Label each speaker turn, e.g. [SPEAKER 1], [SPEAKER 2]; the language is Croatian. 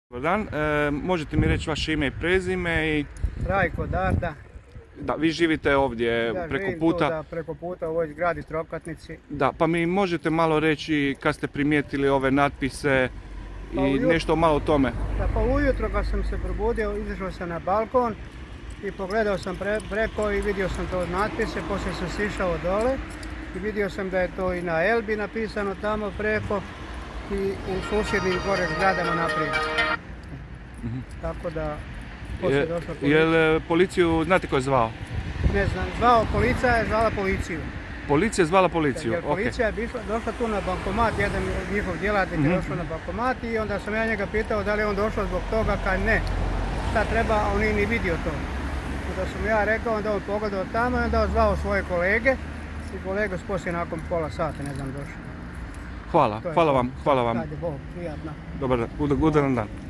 [SPEAKER 1] Dobar dan, možete mi reći vaše ime i prezime i...
[SPEAKER 2] Rajko Darda.
[SPEAKER 1] Da, vi živite ovdje preko puta.
[SPEAKER 2] Da, preko puta u ovoj zgradi Trokatnici.
[SPEAKER 1] Da, pa mi možete malo reći kad ste primijetili ove natpise i nešto malo o tome?
[SPEAKER 2] Da, pa ujutro kad sam se probudio, izašao sam na balkon i pogledao sam preko i vidio sam to natpise, poslije sam sišao dole i vidio sam da je to i na Elbi napisano tamo preko i u susjednim gore zgradama naprijed. Tako da...
[SPEAKER 1] Jel policiju, znate ko je zvao?
[SPEAKER 2] Ne znam, policija je zvala policiju.
[SPEAKER 1] Policija je zvala policiju,
[SPEAKER 2] jer policija je došla tu na bankomat, jedan od njihov djelatnik je došao na bankomat i onda sam ja njega pitao da li je on došao zbog toga, kad ne, šta treba, a on nije ni vidio to. Onda sam ja rekao, onda on pogledao tamo i onda on zvao svoje kolege i kolege su poslije nakon pola sata, ne znam, došli.
[SPEAKER 1] Hvala vam.
[SPEAKER 2] Ajde, Bog, prijatno.
[SPEAKER 1] Dobar dan, ugodan dan.